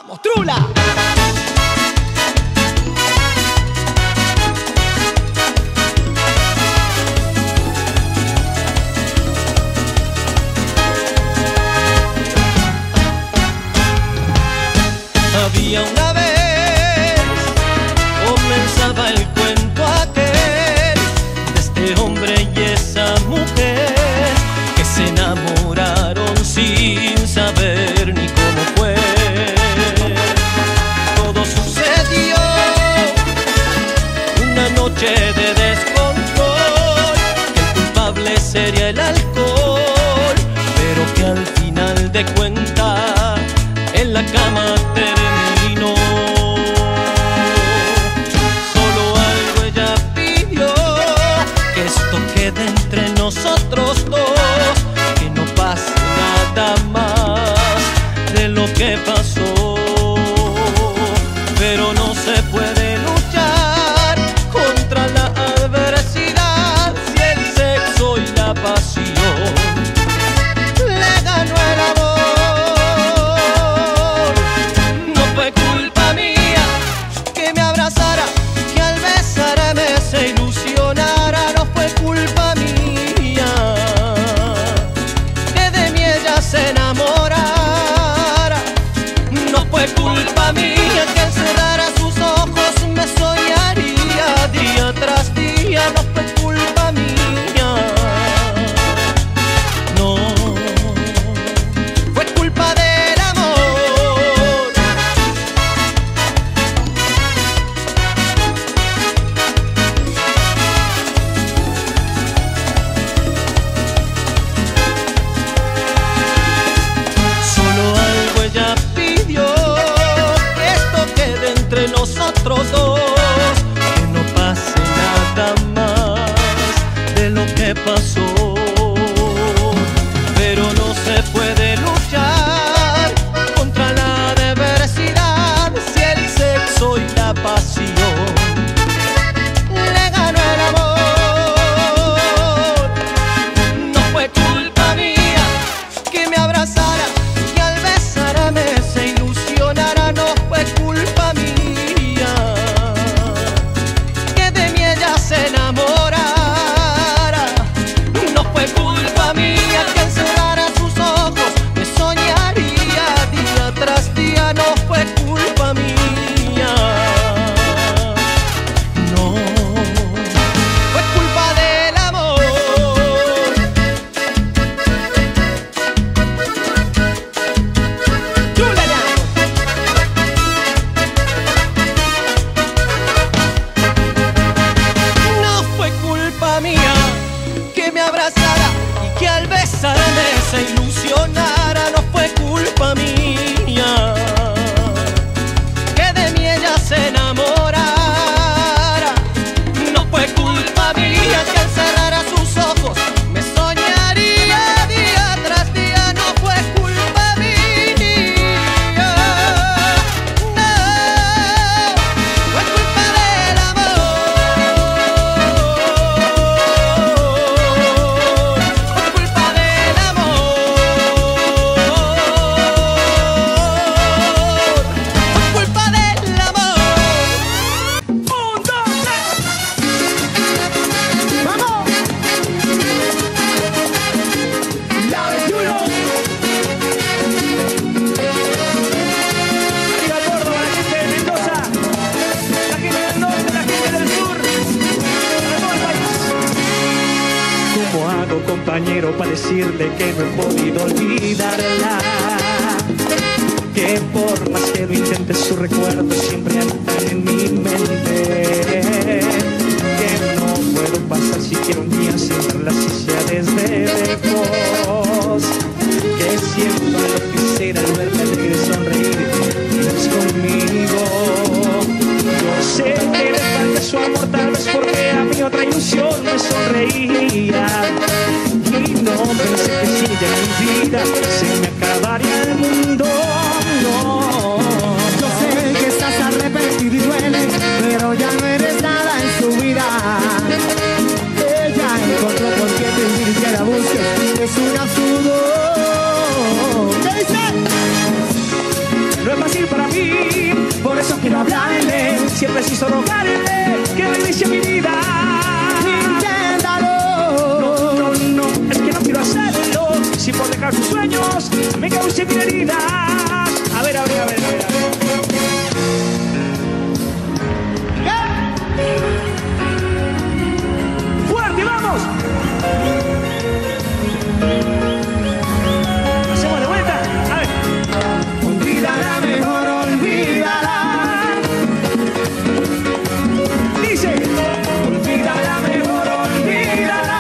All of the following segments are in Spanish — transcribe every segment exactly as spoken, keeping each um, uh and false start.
¡Vamos, Trula! Había una vez, comenzaba el cuento aquel de este hombre y esa mujer que se enamoraron sin saber ni cómo fue. Todo sucedió una noche de descontrol, que el culpable sería el alcohol, pero que al final de cuentas en la cama terminó. Solo algo ella pidió, que esto quede entre nosotros dos, que no pase nada más de lo que pasó. Pero no se puede luchar contra la adversidad si el sexo y la pasión le ganó el amor. Se ilusionara, no fue culpa mía que de mí ella se enamorara. No fue culpa mía que cerrara sus ojos, me soñaría día tras día. No fue culpa mía, no, fue culpa del amor. Nosotros dos, que no pase nada más de lo que pasó. Pero no se puede luchar contra la adversidad si el sexo y la pasión le ganó el amor. No fue culpa mía que me abrazara, que al besarme se ilusionara. No fue culpa mía se enamorara. No fue culpa mía que encerrara sus ojos, me soñaría día tras día. No fue culpa mía, no, fue culpa del amor. Y que al besarme se ilusionara. No fue culpa mía que de mí ella se enamorara. No fue culpa mía que al cerrar sus ojos me soñaría día tras día. No fue culpa mía, no, fue culpa del amor. Compañero, para decirle que no he podido olvidarla, que por más que lo intente sus recuerdos siempre están en mi mente, que no puedo pasar siquiera un día sin verla si sea desde lejos, que siento enloquecer al verla alegre sonreír y no es conmigo. Yo sé que le falta su amor, tal vez porque a mi otra ilusión me sonreía. Y no pensé que si ella en mi vida se me acabaría el mundo, no. Yo sé que estás arrepentido y duele, pero ya no eres nada en su vida. Ella encontró con quien vivir, que la busques, que preciso rogarle que regrese a mi vida. Inténtalo. No, no, no, es que no quiero hacerlo. Si por dejar sus sueños me cause mil heridas. A ver, a ver, a ver, a ver, a ver. ¡Fuerte, vamos! Hacemos de vuelta. A ver. Olvídala, mejor olvídala. Dice. Olvídala, mejor olvídala.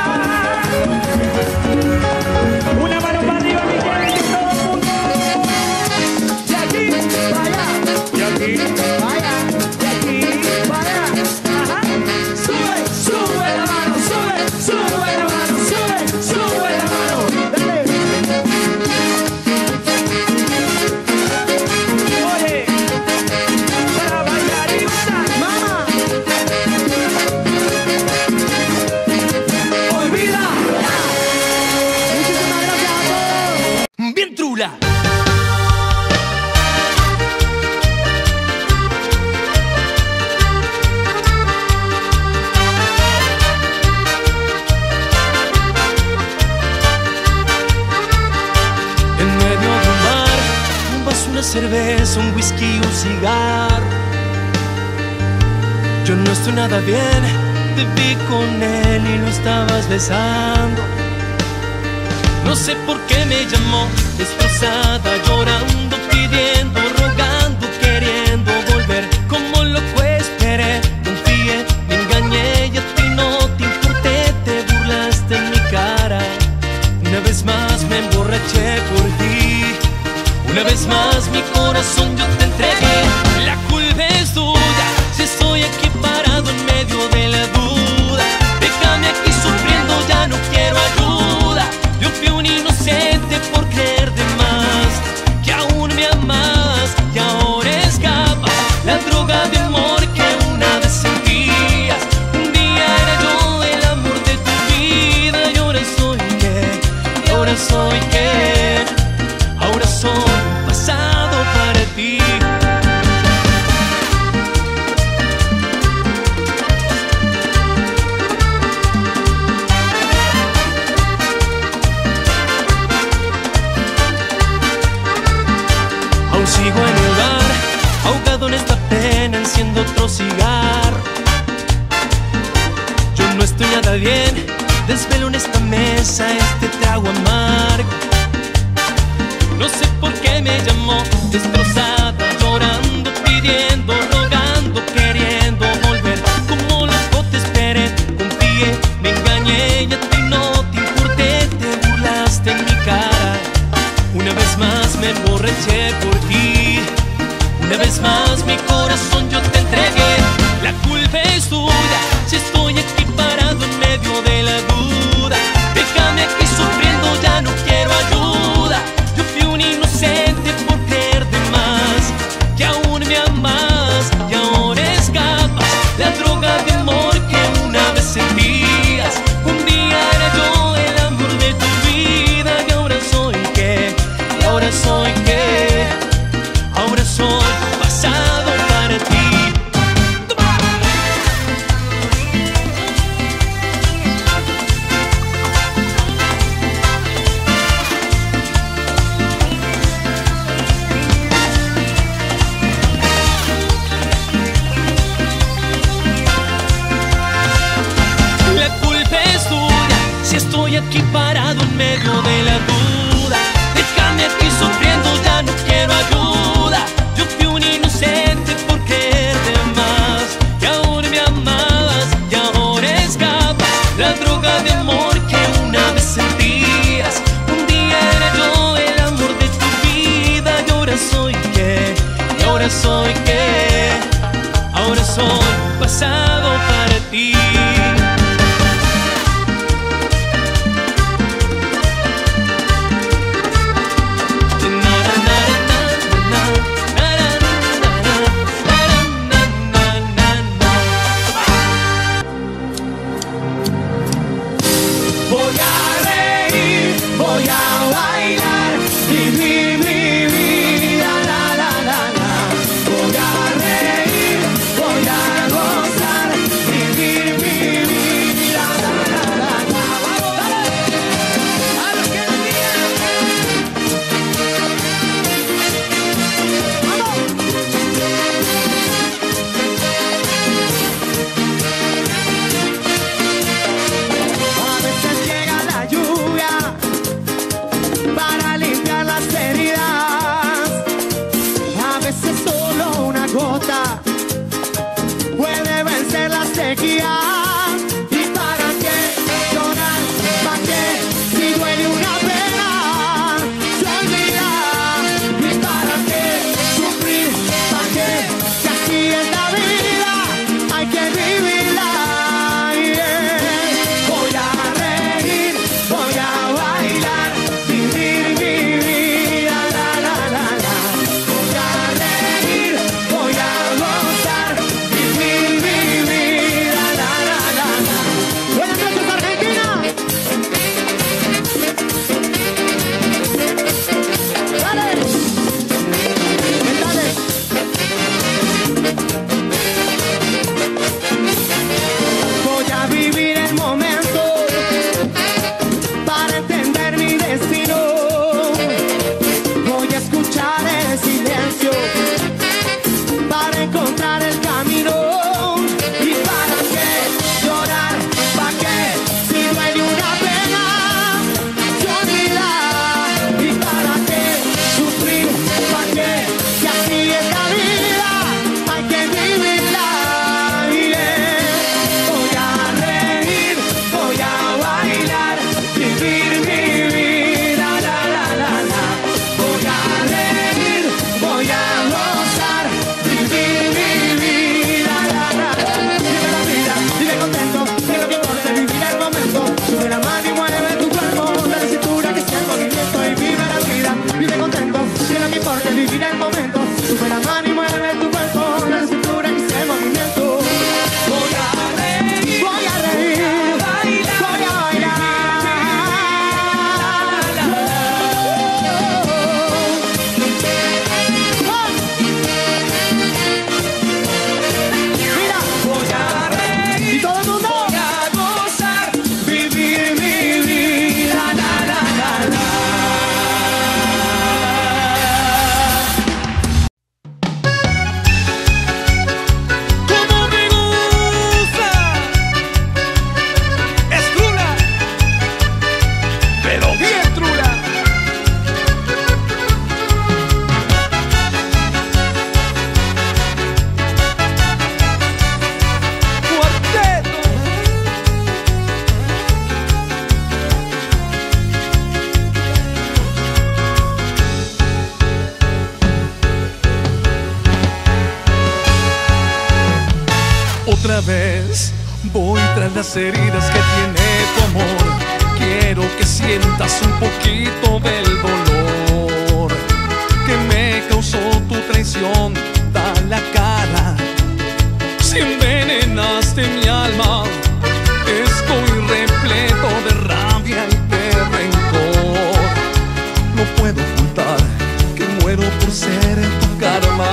Una mano para arriba, mi gente, todo el mundo. Y aquí, Vaya, y aquí, vaya, y aquí, vaya. ajá. Sube, sube la mano, sube, sube la mano, sube, sube la mano. Dale. Oye, para bailar y gozar. Mamá. Olvida. Muchísimas gracias a todos. Bien trula. En medio de un bar, un vaso, una cerveza, un whisky, un cigarro. Yo no estoy nada bien, te vi con él y lo estabas besando. No sé por qué me llamó, destrozada, llorando, pidiendo, rogando, queriendo volver. Como loco esperé, confié, me engañé y a ti no te importé, te burlaste en mi cara. Una vez más me emborraché por ti, una vez más mi corazón yo te entregué. La culpa es tuya, si estoy aquí parado en medio de la duda. Déjame aquí sufriendo, ya no quiero ayuda. Yo fui un inocente por creer de más, que aún me amas y ahora escapas. La droga de amor que una vez sentías, un día era yo el amor de tu vida. Y ahora soy qué, y ahora soy qué, ahora soy pasado para ti. Aún sigo en el bar, ahogado en esta pena, enciendo otro cigarro. Yo no estoy nada bien, desvelo en esta mesa este trago amargo. No sé por qué me llamó, destrozada, llorando, pidiendo, rogando, queriendo volver. Como loco te esperé, confié, me engañé y a ti no te importé, te burlaste en mi cara. Una vez más me emborraché por ti, una vez más mi corazón yo te entregué. La culpa es tuya, si estoy aquí parado en medio de la duda. Déjame aquí sufriendo, ya no quiero ayuda. Yo fui un inocente por creer de más, que aún me amas y ahora escapas. La droga de amor que una vez sentías, un día era yo el amor de tu vida. Y ahora soy qué, y ahora soy qué, ahora soy pasado para ti. La culpa es tuya, si estoy aquí parado en medio de la duda. Déjame aquí sufriendo, ya no quiero ayuda. Yo fui un inocente por creer de más, que ahora me amabas y ahora escapas. La droga de amor que una vez sentías, un día era yo el amor de tu vida. Y ahora soy qué, y ahora soy qué, ahora soy pasado para ti. Voy a reír, voy a bailar, vivir mi vida, la la la la. Voy a reír, voy a gota puede vencer la sequía. ¿Y para qué llorar? ¿Para qué? Si duele una pena, se olvida. ¿Y para qué sufrir? ¿Para qué? Que así es la vida, hay que vivirla. Yeah. Voy a reír, voy a bailar, vivir mi vida, la, la, la, la. Voy a reír, voy a gozar, vivir mi vida, la, la, la, la. Buenas noches, Argentina. Dale. Dale. Voy a vivir el momento para entender mi destino. Voy a escuchar el silencio para encontrar el camino. ¿Y para qué llorar? ¿Para qué? Si duele una pena, se olvida. ¿Y para qué sufrir? ¿Para qué? Si así es la vida, hay que vivirla. Yeah. Voy a reír, voy a bailar, vivir mi vida, la, la, la, la. Voy a reír, voy a gozar, vivir mi vida, la, la, la. Vive la vida, vive contento, que lo que importa es vivir el momento. Sube la mano y mueve tu cuerpo, de la cintura que sea el movimiento. Y vive la vida, vive contento, que lo que importa es vivir el momento. Sube la mano y mueve tu cuerpo, de la cintura que sea el movimiento. Voy a reír, voy a reír, voy a bailar. Mira, voy a reír, y todo el mundo voy a gozar, vivir mi vida, la, la, la, la. Como me gusta, es trula, pero bien trula. Cuarteto. Otra vez voy tras las heridas que tiene tu amor. Quiero que sientas un poquito del dolor que me causó tu traición. Da la cara, si envenenaste mi alma. Estoy repleto de rabia y de rencor. No puedo ocultar que muero por ser tu karma.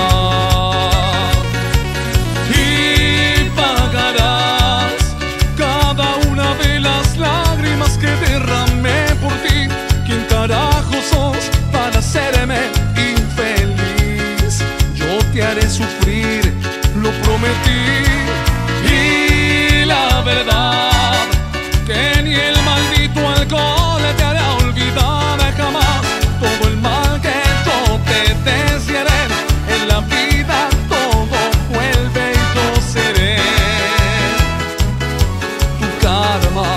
Y pagarás cada una de las lágrimas que derramé por ti. ¿Quién carajo sos para hacerme infeliz? Yo te haré sufrir, lo prometí. Y la verdad, que ni el maldito alcohol te hará olvidar jamás todo el mal que yo te desearé. En la vida todo vuelve y yo seré tu karma.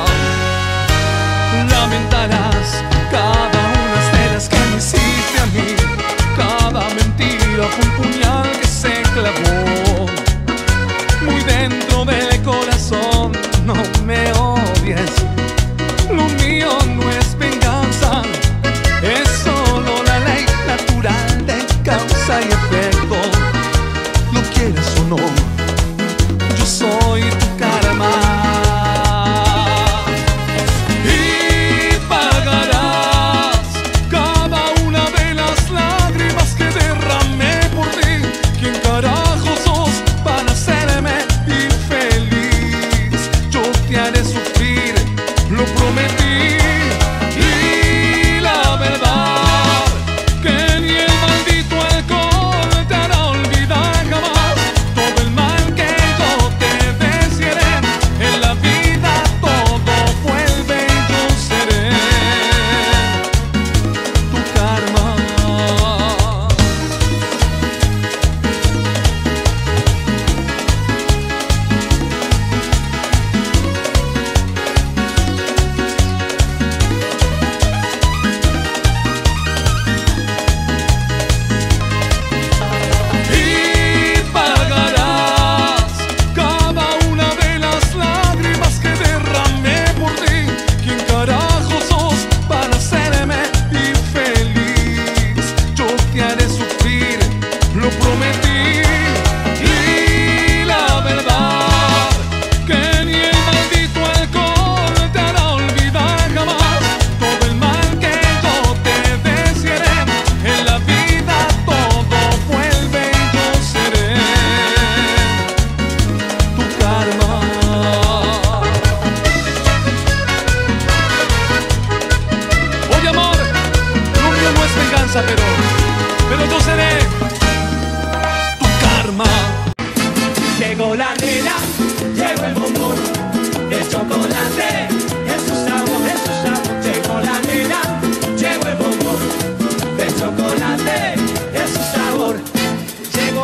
Lamentarás cada una de las que me hiciste a mí. Cada mentira fue un puñal que se clavó muy dentro del corazón. No me odies, lo mío no es venganza, es solo la ley natural de causa y efecto. Lo quieres o no, yo soy tu karma. Y pagarás cada una de las lágrimas que derramé por ti.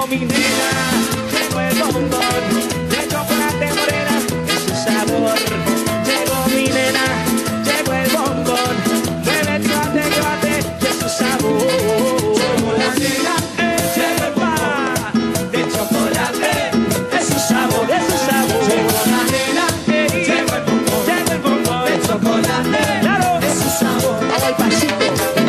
mi nena, llegó el bombón de chocolate morena, es su sabor. Llegó mi nena, llegó el bombón, mueve el cuate, cuate, es su sabor. Llegó la nena, llegó el bombón de chocolate, es su sabor, es su sabor. Llegó la nena, llegó el bombón, llegó el bombón de chocolate, claro, es su sabor. Vamos al pasito.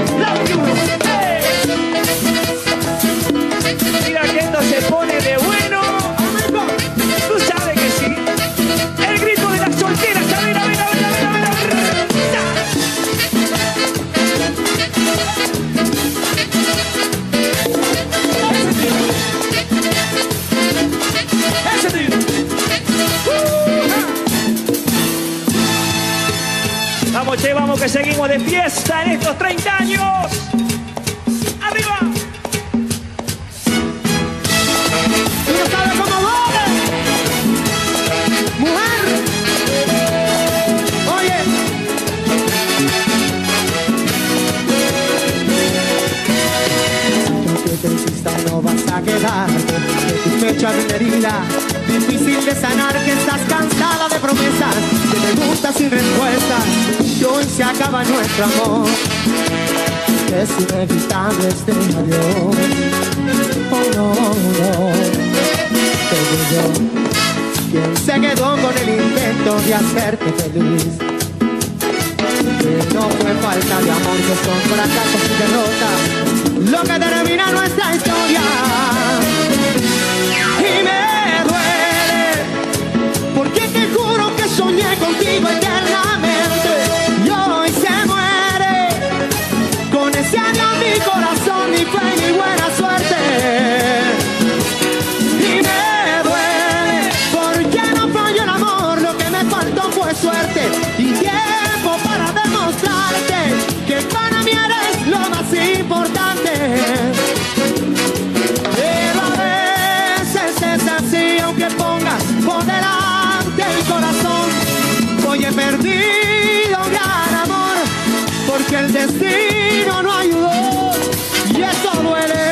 Mira que esto se pone de bueno. Tú sabes que sí. El grito de las solteras. A ver, a ver, a ver, a ver, a ver, a ver. Ese tío. Vamos, che, vamos que seguimos de fiesta en estos treinta años. ¡Arriba! Tú no sabes cómo vale, mujer. Oye, aunque te insista no vas a quedarte de tu pecho a mi herida. Difícil de sanar que estás cansada de promesas, de preguntas sin respuestas. Y hoy se acaba nuestro amor. Es inevitable este adiós. Oh no, no. Pero yo, quien se quedó con el intento de hacerte feliz, que no fue falta de amor, que son fracasos y derrotas lo que termina nuestra historia. Y me duele, porque te juro que soñé contigo eternamente, y hoy se muere. Con ese adiós mi corazón, ni fe ni buena suerte. Y me duele, porque no falló el amor, lo que me faltó fue suerte y tiempo para demostrarte que para mí eres lo más importante. Pero a veces es así, aunque pongas por delante el corazón. Hoy he perdido un gran amor, porque el destino no ayudó, y eso duele,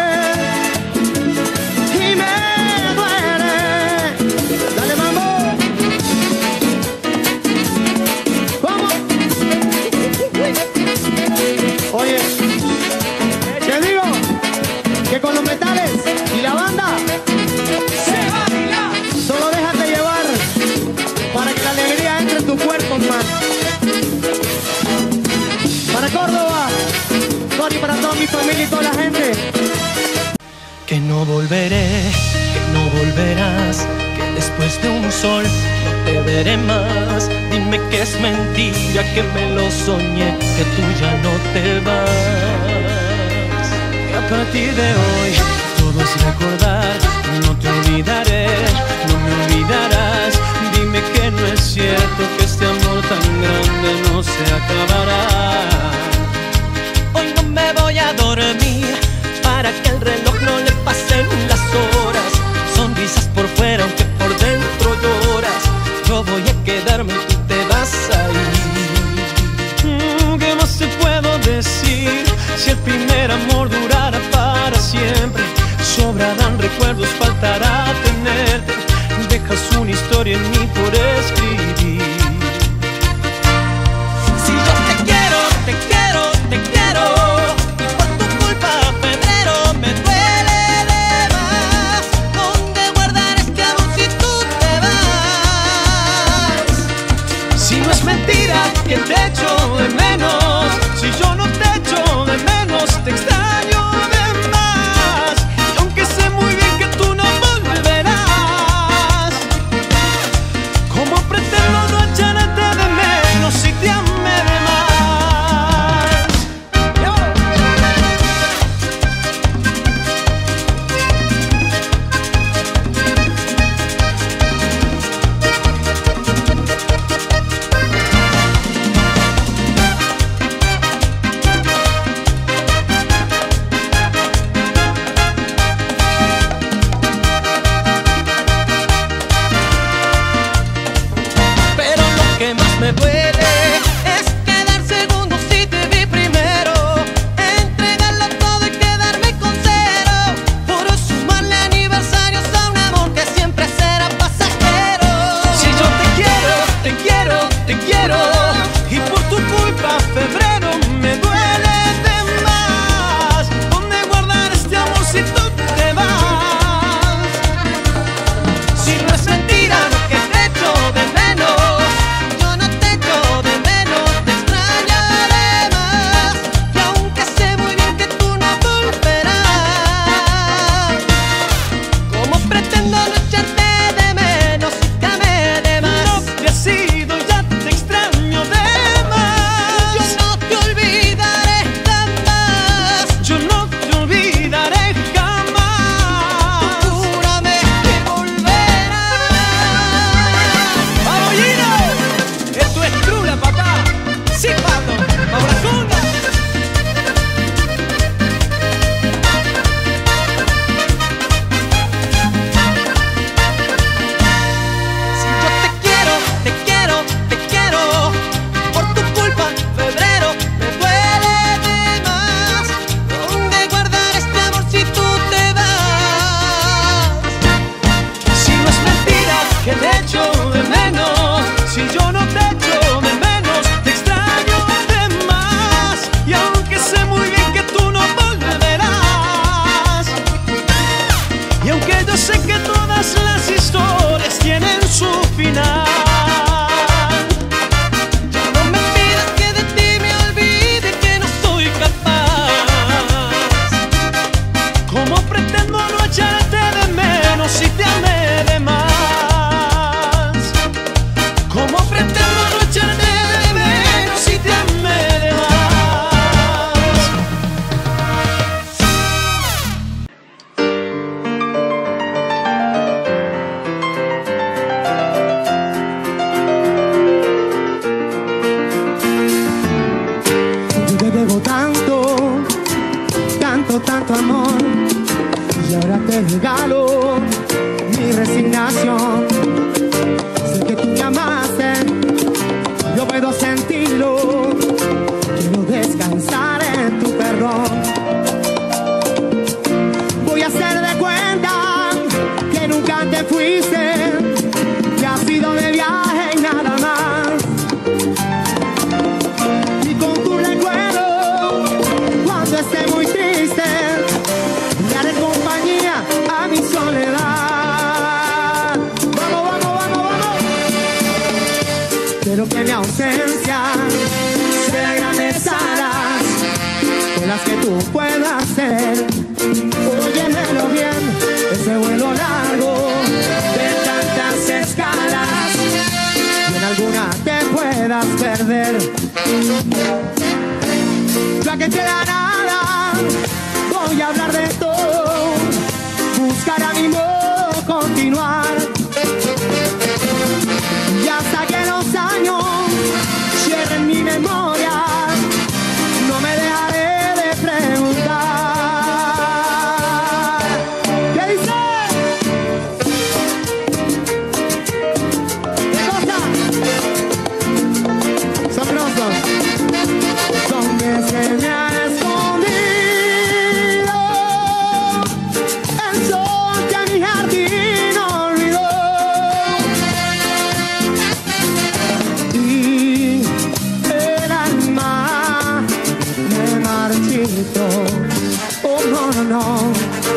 y me duele. Dale, mambo. ¿Cómo? Oye, te digo que con los metales y la banda se baila. Solo déjate llevar para que la alegría entre en tu cuerpo, man. Para Córdoba, Tony, para toda mi familia y toda la gente. Que no volveré, que no volverás, que después de un sol no te veré más. Dime que es mentira, que me lo soñé, que tú ya no te vas. Que a partir de hoy todo es recordar, no te olvidaré, no me olvidarás. Dime que no es cierto, que este amor tan grande no se acabará. Hoy no me voy a dormir para que el reloj no le pasen las horas. Sonrisas por fuera aunque por dentro lloras. Yo voy a quedarme y tú te vas a ir. Mm, ¿Qué más te puedo decir? Si el primer amor durara para siempre, sobrarán recuerdos, faltará tenerte. Dejas una historia en mí por escribir. Si yo te quiero, te quiero, te quiero, y por tu culpa febrero me duele de más. ¿Dónde guardar este amor si tú te vas? Si no es mentira que te echo de menos, si yo no te echo de menos, te extraño de más. Y aunque sé muy bien que tú no volverás, ¿cómo pretendes porque yo sé que todas las historias tienen su final. Ya no me pidas que de ti me olvide, que no soy capaz. ¿Cómo pretendo no echarte de menos si te amé de más? ¿Cómo pretendo no echarte de menos si te amé de más? Yo te debo tanto, tanto, tanto amor, y ahora te regalo mi resignación. Sé que tú me amaste, yo puedo sentirlo, quiero descansar en tu perdón. Voy a hacer de cuenta que nunca te fuiste, que has ido de viaje y nada más. Y con tu recuerdo, cuando esté muy triste, le haré compañía a mi soledad. Vamos, vamos, vamos, vamos. Quiero que mi ausencia sea grandes alas con las que tú puedas ser. Óyemelo bien, ese vuelo largo de tantas escalas, y en alguna te puedas perder. Ya que queda nada, voy a hablar de todo, buscar ánimo, continuar. Y hasta que los años cierren mi memoria, no me dejaré de preguntar. ¿Qué dice? ¿Qué cosa? Sabrosos. ¿Dónde se me ha escondido el sol que mi jardín olvidó? Y el alma me marchito. Oh, no, no, no.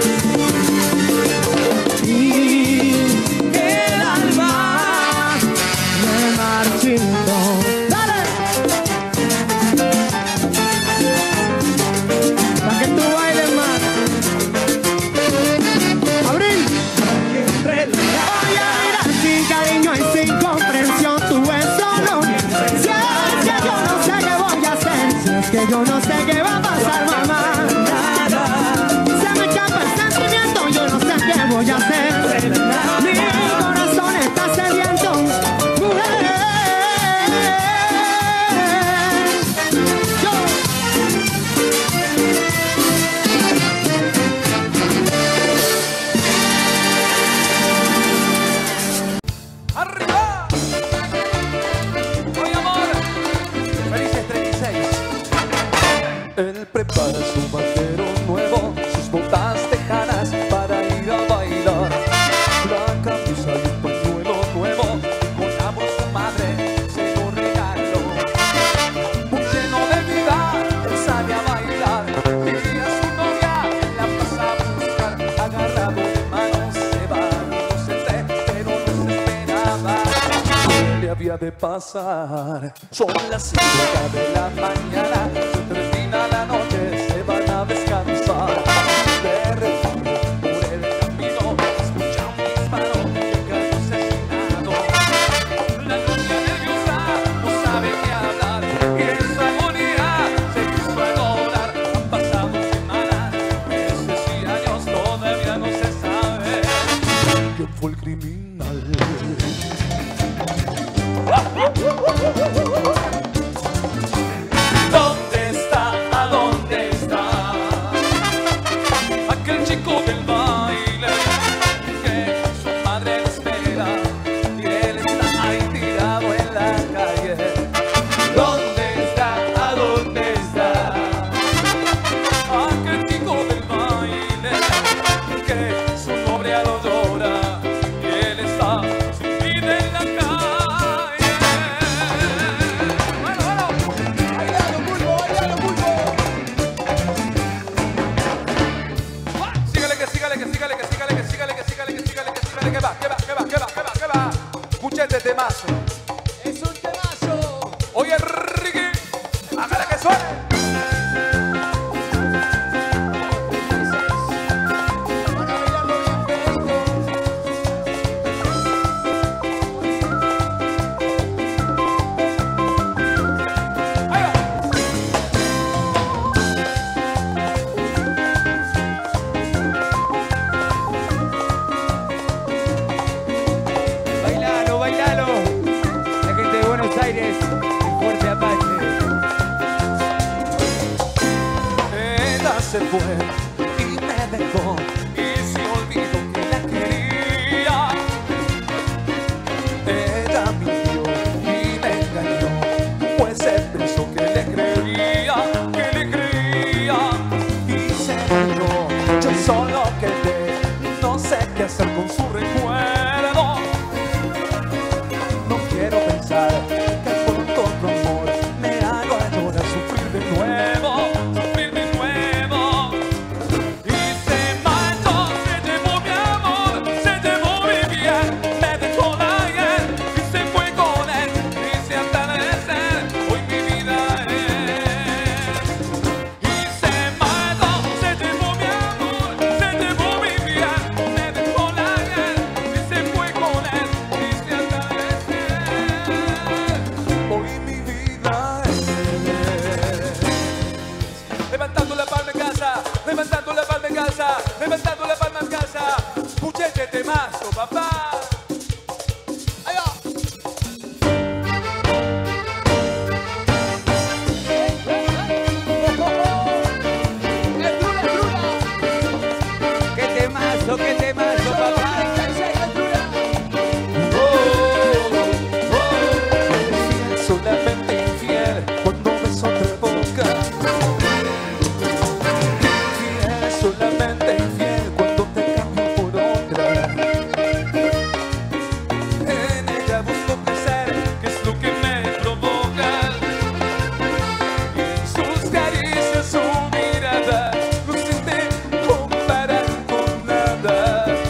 Y el alma me marchito. ¡Dale! Para que tú bailes más. Abril. Voy a mirar sin cariño y sin comprensión tu beso, no. Si es que yo no sé qué voy a hacer, si es que yo no sé qué va a pasar, mamá. Se me escapa el sentimiento, yo no sé qué voy a hacer. Mi corazón está sediento, mujer. Yo. ¡Arriba! ¡Oye, amor! ¡Felices treinta y seis! Él prepara su vaquero nuevo, sus botas tejanas para ir a bailar. La camisa y un pañuelo nuevo, con amor su madre se lo regaló. Muy lleno de vida, él sale a bailar, y a su novia la pasa a buscar. Agarrado de manos se va, no se ve, pero no se esperaba que le había de pasar. Son las cinco de la mañana, se termina la noche, se van a descansar. De repente por el camino escucha un disparo, llega el asesinado. La niña nerviosa no sabe qué hablar, y en su agonía se puso a llorar. Han pasado semanas, meses y años, todavía no se sabe quién fue el criminal. ¿Dónde está? ¿A dónde está? Aquel chico del baile que su madre le espera y él está ahí tirado en la calle. ¿Dónde está? ¿A dónde está? Aquel chico del baile que su novia lo llora y él este temazo. Es un temazo. Oye, Ricky, hágala que suene. Para bailarlo bien pegadito. Ahí va. Bailalo, bailalo. La gente de Buenos Aires, el fuerte Apache. Ella se fue y me dejó y se olvidó que la quería. Ella mintió y me engañó, pues se pensó que le creía, que le creía. Y se marchó, yo solo quedé, no sé qué hacer con su recuerdo. No quiero pensar que por otro amor me hago llorar, sufrir de nuevo, sufrir de nuevo. Y se marchó, se llevó mi amor, se llevó mi bien, me dejó la ayer y se fue con él. Y se atardecer, hoy mi vida es. Y se marchó, se llevó mi amor, se llevó mi bien, me dejó la ayer y se fue con él. Y se atardecer, hoy mi vida es. Levantando la palma en casa, levantando la palma en casa, levantando la palma en casa. Escuché este temazo, papá. Ahí va. Es dura, es dura. ¡Qué temazo, qué temazo, papá! Solamente infiel cuando beso otra boca. Infiel, solamente infiel cuando te cambio por otra. En ella busco placer, que es lo que me provoca. Y en sus caricias, su mirada, no se te compara con nada.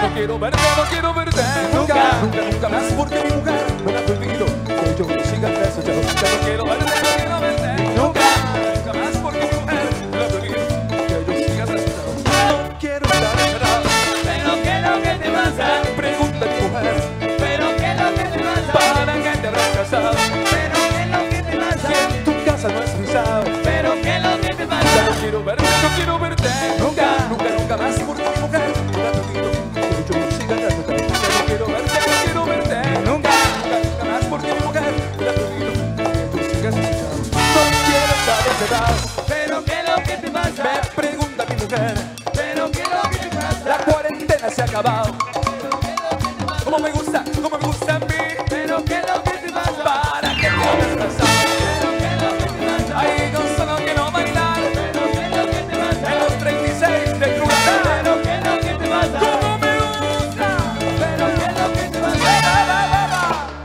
no quiero verte, no quiero verte nunca, nunca, nunca más, porque mi mujer me la ha prohibido que yo siga preso. Ya no, ya no quiero verte, no quiero verte nunca, nunca más, porque mi mujer me la ha prohibido que yo siga preso. No quiero estar encerrado, Pero qué es lo que te pasa, pregunta a mi mujer, pero qué es lo que te pasa, ¿para qué te habrás casado? pero qué es lo que te pasa, Que en tu casa no es pisado. pero qué es lo que te Ya pasa. no quiero verte, no quiero verte nunca, nunca, nunca más, porque mi mujer me la ha prohibido que yo siga preso. Ya no quiero verte, no quiero verte nunca, nunca, nunca más, porque mi mujer me la ha prohibido que tú sigas escuchando. No quiero estar encerrado. Pero qué es lo que te pasa, Me pregunta mi mujer, pero qué es lo que te pasa, la cuarentena se ha acabado. Como me gusta, como me gusta a mí. pero qué es lo que te pasa, ¿Para qué te habrás casado? pero qué es lo que te pasa, Ahí no solo quiero bailar pero qué es lo que te pasa, en los treinta y seis de crueldad. pero qué es lo que te pasa, Como me gusta. pero qué es lo que te pasa. Va, va, va, va.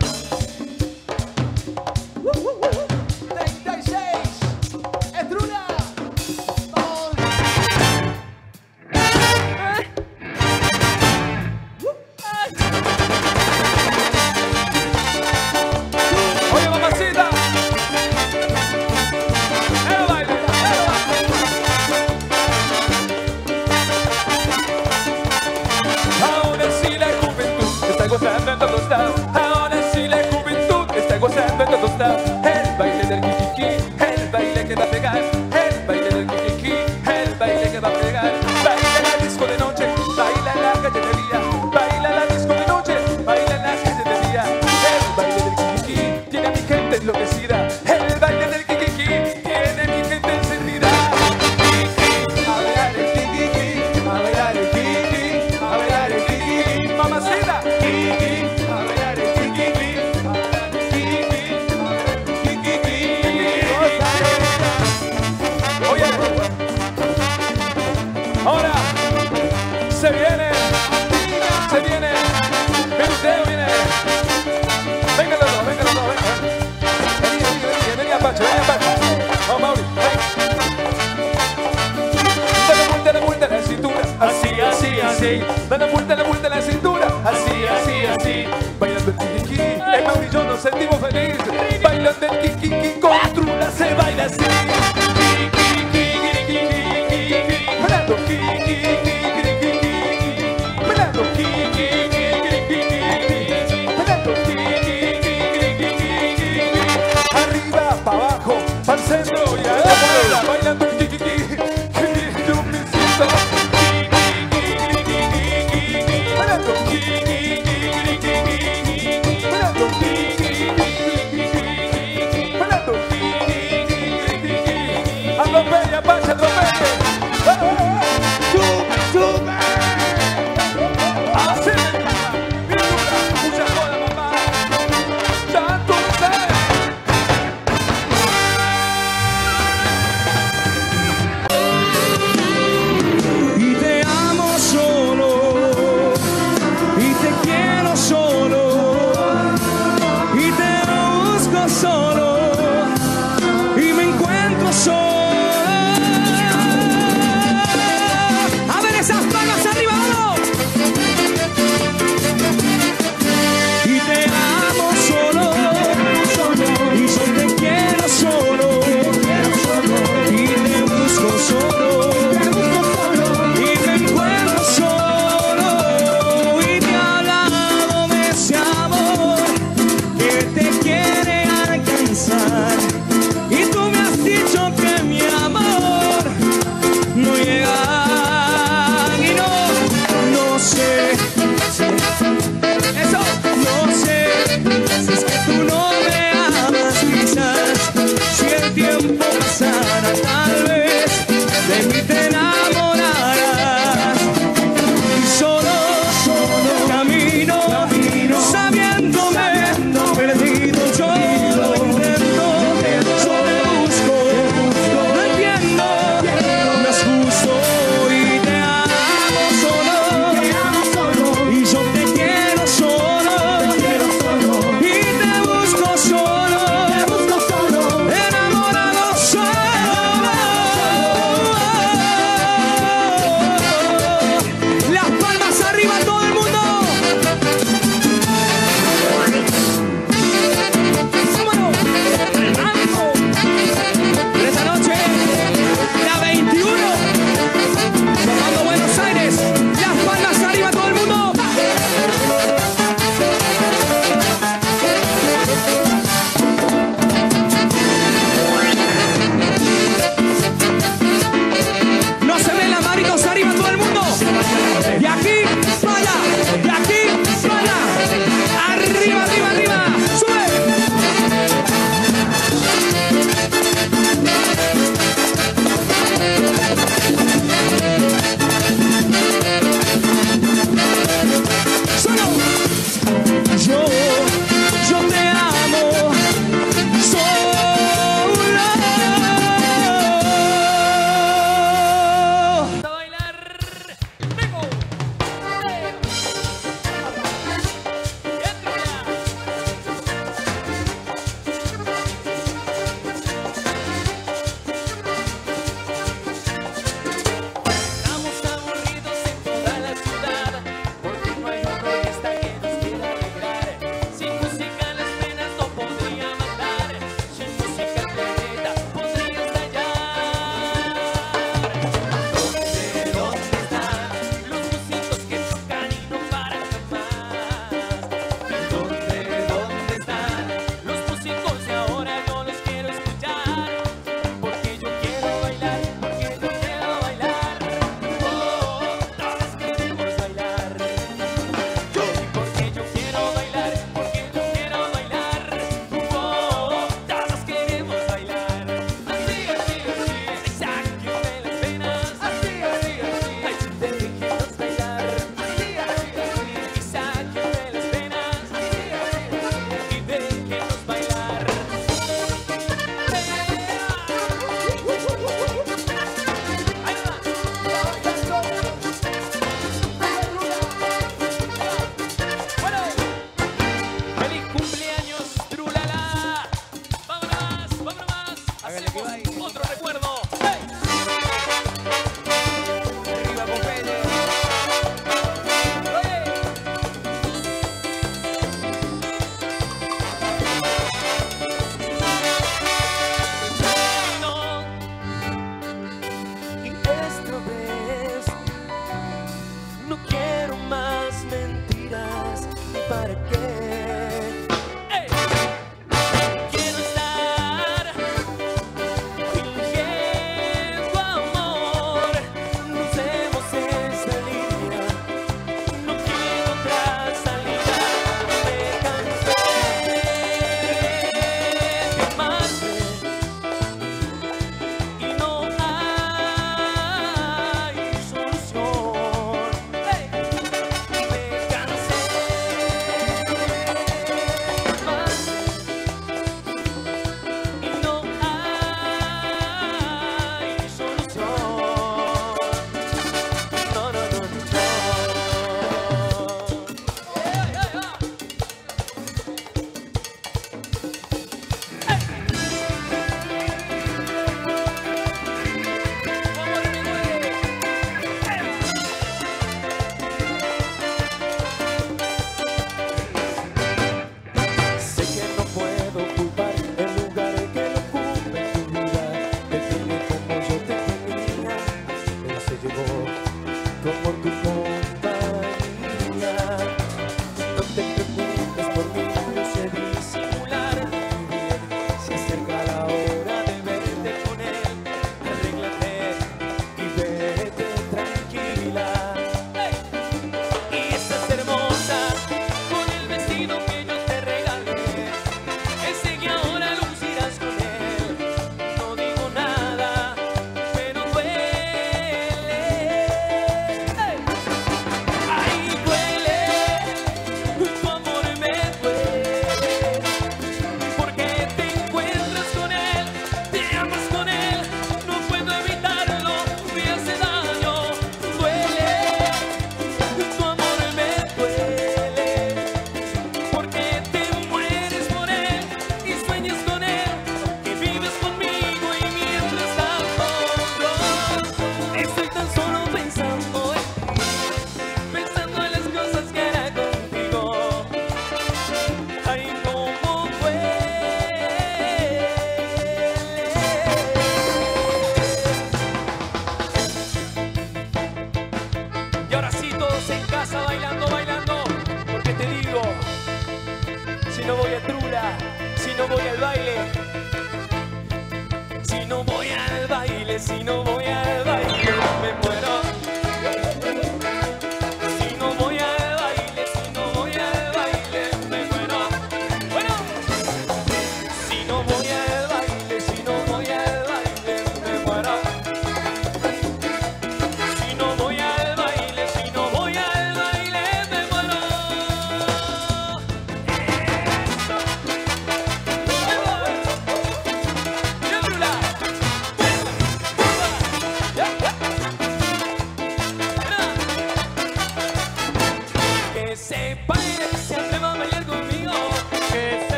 treinta y seis, Estruna. Vamos. Oye, mamacita. El baile, el baile. Ahora sí la juventud está gozando en todos lados. Ahora sí la juventud está gozando en todos lados. El baile del kikiki, el baile que va a pegar. El baile del kikiki, el baile que va a pegar. Baila la disco de noche, baila la calle de día. Baila la disco de noche, baila en las calles de día. El baile del kikiki tiene a mi gente enloquecida. El baile del kikiki tiene a mi gente encendida. A bailar el kikiki, a bailar el kikiki, a bailar el kikiki, mamacita. Kiki, a bailar el kikiki, a bailar el kikiki, a bailar el kikiki. Oye, ahora se viene, se viene, viene usted, viene. Venga los dos, venga los dos, venga. Vení, vení, vení, vení a Pacho, vení a Pacho. Vamos, Mauri, ven. Dale vuelta, dale vuelta a la cintura, así, así, así. Dale vuelta, dale vuelta a la cintura, así, así, así. Bailando el kikiki, el Mauri y yo nos sentimos felices. Bailando el kikiki con Trula se baila así. Bailando kikiki, bailando kikiki, bailando kikiki. Arriba, para abajo, para el centro y a la afuera. Bailando el kikiki, que yo me siento. Bailando kikiki, bailando kikiki, bailando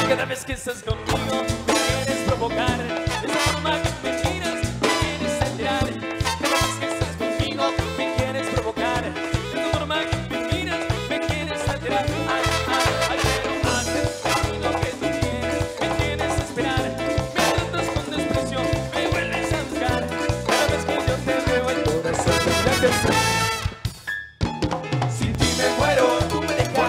Cada vez que estás conmigo me quieres provocar. De esa forma que me miras me quieres alterar. Cada vez que estás conmigo me quieres provocar. De esa forma que me miras me quieres alterar. Ay, ay, ay, pero haces lo que tú quieres. Me tienes que esperar. Me tratas con desprecio, me vuelves a buscar. Cada vez que yo te veo en todas esas viajes. Sin ti me muero, tú me dejas.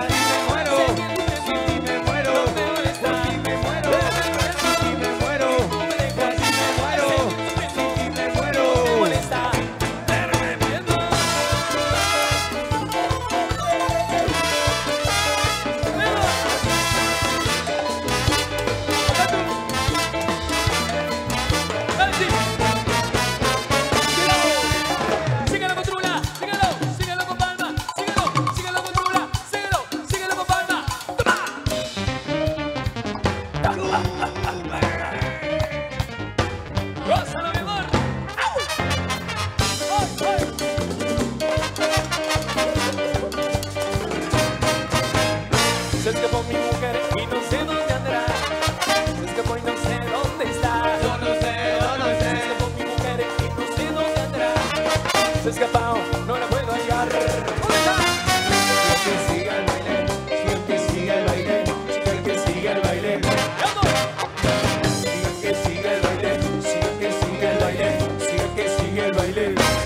Se escapó mi mujer y no sé dónde andará. Se escapó y no sé dónde está. Yo no sé, yo no sé. Se escapó mi mujer y no sé dónde andará. Se escapó, no la puedo hallar. ¿Dónde está? Que siga el baile, siga que siga el baile, siga que siga el baile. Siga que siga el baile, siga que siga el baile, siga que siga el baile.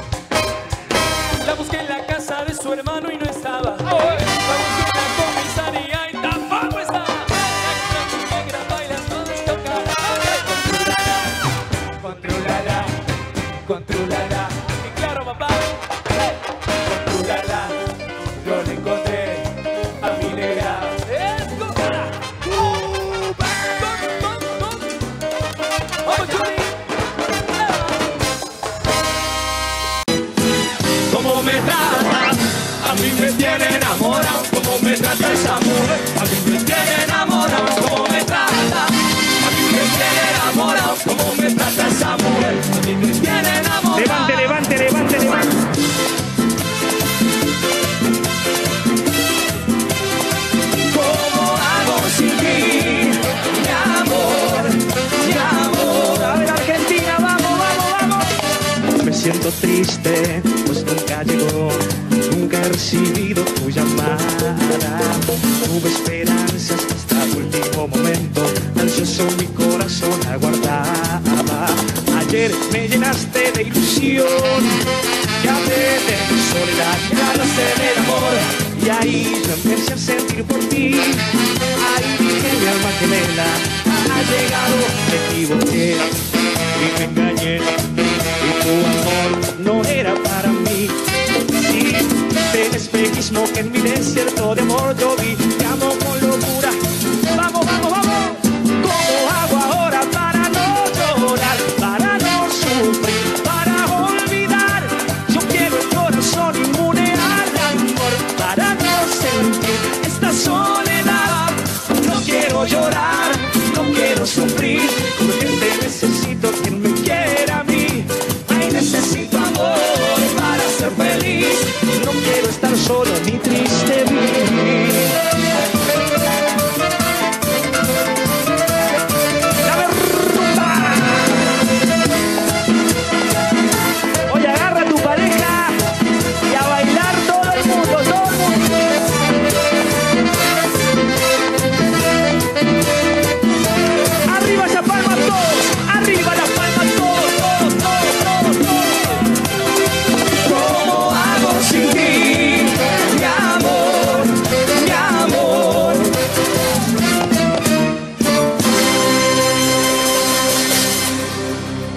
La busqué en la casa de su hermano y no estaba. La busqué en la comisaría y tampoco estaba. La negra baila toda estocada. Controlala, controlala. Y claro, papá, controlala. Yo le encontré a mi negra. ¡Escópala! ¡Vamos, Johnny! ¿Cómo me tratas? A mí me tiene enamorado. ¿Cómo me trata esa mujer? A mí me tiene enamorado. ¿Cómo me trata? A mí me tiene enamorado. ¿Cómo me trata esa mujer? A mí me tiene enamorado. Levante, levante, levante, levante. ¿Cómo hago sin ti? Mi amor, mi amor. A ver, Argentina, vamos, vamos, vamos. Me siento triste, pues nunca llegó. Nunca he recibido tu llamada. Tuve esperanzas hasta el último momento. Ansioso mi corazón aguardaba. Ayer me llenaste de ilusión. Ya hablé de mi soledad, ya hablaste del amor. Y ahí yo empecé a sentir por ti. Ahí dije mi alma gemela ha llegado. Me equivoqué y me engañé. Y tu amor no era para mí. Sí, del espejismo que en mi desierto de amor yo vi. Te amo con locura. Vamos, vamos, vamos. ¿Cómo hago ahora para no llorar? Para no sufrir, para olvidar. Yo quiero el corazón inmune al amor. Para no sentir esta soledad. No quiero llorar, no quiero sufrir. Urgente necesito quien me quiera a mí. Ay, necesito amor para ser feliz. No quiero estar solo ni triste.